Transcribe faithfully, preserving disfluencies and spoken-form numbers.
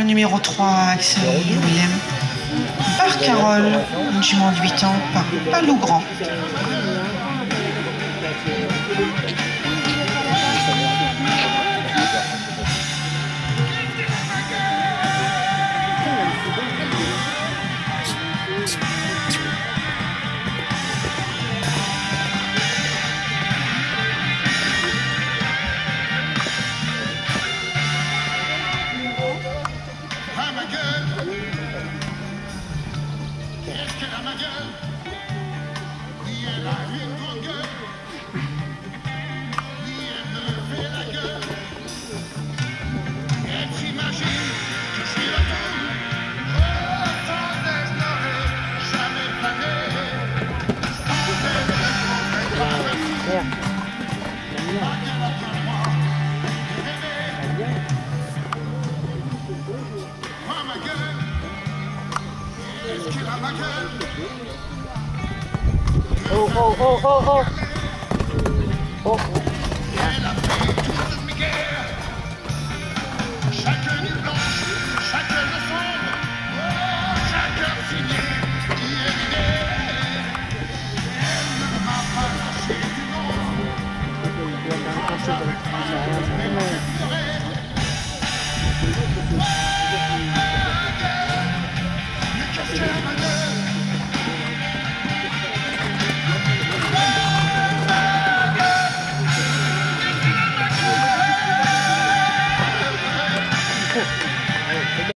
numéro trois, Axel Willem. Par Carole, une jument de huit ans, par Palou Grand. Oh, oh, oh, oh, oh. Oh.